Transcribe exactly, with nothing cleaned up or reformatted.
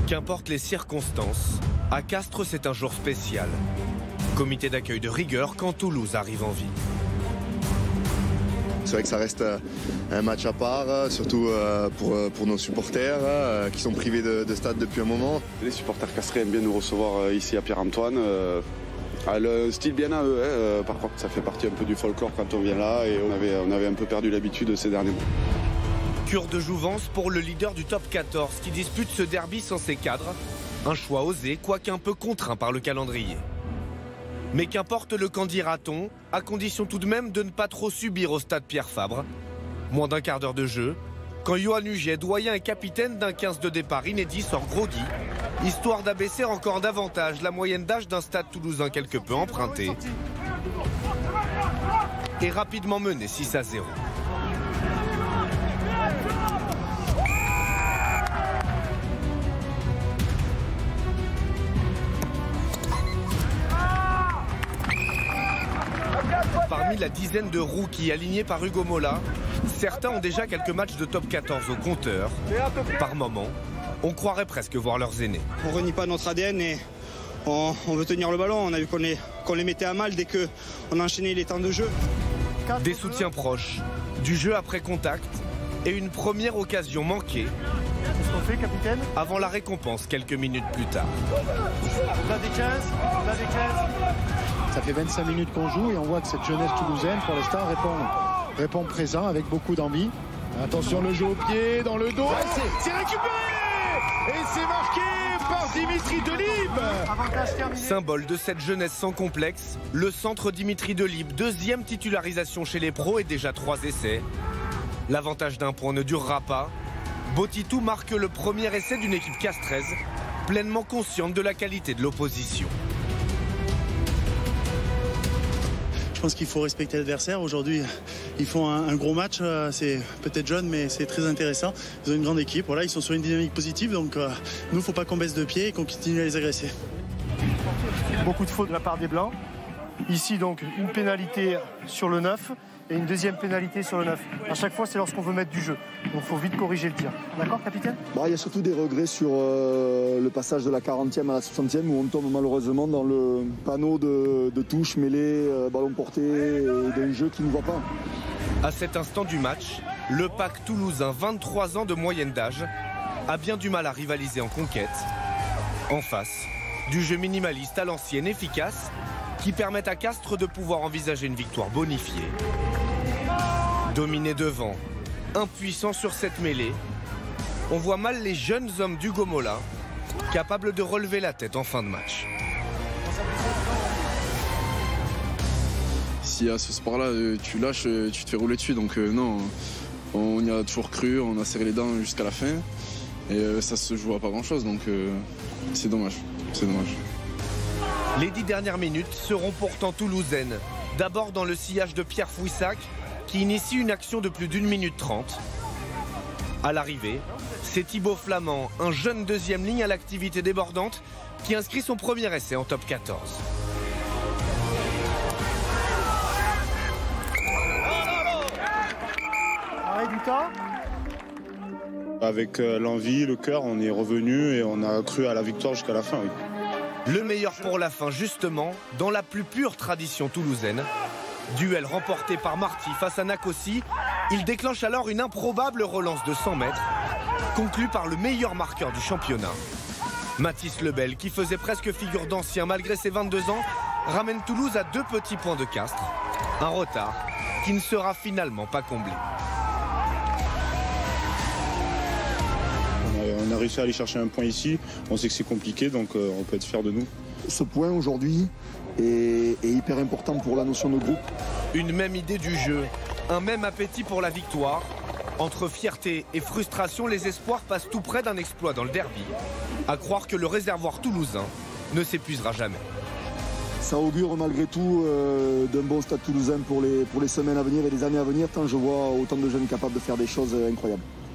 Qu'importe les circonstances, à Castres c'est un jour spécial. Comité d'accueil de rigueur quand Toulouse arrive en ville. C'est vrai que ça reste un match à part, surtout pour, pour nos supporters qui sont privés de, de stade depuis un moment. Les supporters castrés aiment bien nous recevoir ici à Pierre-Antoine. Le style bien à eux, hein. Par contre ça fait partie un peu du folklore quand on vient là et on avait, on avait un peu perdu l'habitude ces derniers mois. Cure de jouvence pour le leader du top quatorze qui dispute ce derby sans ses cadres. Un choix osé, quoique un peu contraint par le calendrier. Mais qu'importe le qu'en dira-t-on, à condition tout de même de ne pas trop subir au stade Pierre Fabre. Moins d'un quart d'heure de jeu, quand Johan Huget, doyen et capitaine d'un quinze de départ inédit, sort groggy, histoire d'abaisser encore davantage la moyenne d'âge d'un stade toulousain quelque peu emprunté. Et rapidement mené six à zéro. Parmi la dizaine de rookies alignés par Hugo Mola, certains ont déjà quelques matchs de top quatorze au compteur. Par moment, on croirait presque voir leurs aînés. On renie pas notre A D N et on, on veut tenir le ballon. On a vu qu'on les, qu'on les mettait à mal dès qu'on enchaînait les temps de jeu. Des soutiens proches, du jeu après contact et une première occasion manquée. Qu'est-ce qu'on fait, capitaine? Avant la récompense quelques minutes plus tard. Là des quinze, là des quinze. Ça fait vingt-cinq minutes qu'on joue et on voit que cette jeunesse toulousaine, pour l'instant, répond, répond présent avec beaucoup d'envie. Attention, le jeu au pied, dans le dos. C'est récupéré! Et c'est marqué par Dimitri Delibes! Symbole de cette jeunesse sans complexe, le centre Dimitri Delibes, deuxième titularisation chez les pros et déjà trois essais. L'avantage d'un point ne durera pas. Botitou marque le premier essai d'une équipe castraise, pleinement consciente de la qualité de l'opposition. Je pense qu'il faut respecter l'adversaire. Aujourd'hui, ils font un, un gros match. C'est peut-être jeune, mais c'est très intéressant. Ils ont une grande équipe. Voilà, ils sont sur une dynamique positive. Donc, euh, nous, il ne faut pas qu'on baisse de pied et qu'on continue à les agresser. Beaucoup de fautes de la part des Blancs. Ici, donc, une pénalité sur le neuf et une deuxième pénalité sur le neuf. À chaque fois, c'est lorsqu'on veut mettre du jeu. Donc, il faut vite corriger le tir. D'accord, capitaine? Bah, il y a surtout des regrets sur euh, le passage de la quarantième à la soixantième où on tombe malheureusement dans le panneau de, de touche mêlée, euh, ballon porté et d'un jeu qui ne va pas. À cet instant du match, le pack toulousain, vingt-trois ans de moyenne d'âge, a bien du mal à rivaliser en conquête. En face, du jeu minimaliste à l'ancienne efficace qui permet à Castres de pouvoir envisager une victoire bonifiée. Dominé devant, impuissant sur cette mêlée, on voit mal les jeunes hommes d'Hugo Mola capables de relever la tête en fin de match. Si à ce sport-là, tu lâches, tu te fais rouler dessus. Donc euh, non, on y a toujours cru, on a serré les dents jusqu'à la fin. Et euh, ça se joue à pas grand-chose, donc euh, c'est dommage, c'est dommage. Les dix dernières minutes seront pourtant toulousaines. D'abord dans le sillage de Pierre Fouissac, qui initie une action de plus d'une minute trente. À l'arrivée, c'est Thibaut Flamand, un jeune deuxième ligne à l'activité débordante, qui inscrit son premier essai en top quatorze. Arrêt du temps. Avec euh, l'envie, le cœur, on est revenu et on a cru à la victoire jusqu'à la fin. Oui. Le meilleur pour la fin, justement, dans la plus pure tradition toulousaine. Duel remporté par Marty face à Nakossi, il déclenche alors une improbable relance de cent mètres, conclue par le meilleur marqueur du championnat. Mathis Lebel, qui faisait presque figure d'ancien malgré ses vingt-deux ans, ramène Toulouse à deux petits points de Castres. Un retard qui ne sera finalement pas comblé. On a réussi à aller chercher un point ici. On sait que c'est compliqué, donc euh, on peut être fier de nous. Ce point aujourd'hui est, est hyper important pour la notion de groupe. Une même idée du jeu, un même appétit pour la victoire. Entre fierté et frustration, les espoirs passent tout près d'un exploit dans le derby. À croire que le réservoir toulousain ne s'épuisera jamais. Ça augure malgré tout euh, d'un bon stade toulousain pour les, pour les semaines à venir et les années à venir, tant je vois autant de jeunes capables de faire des choses incroyables.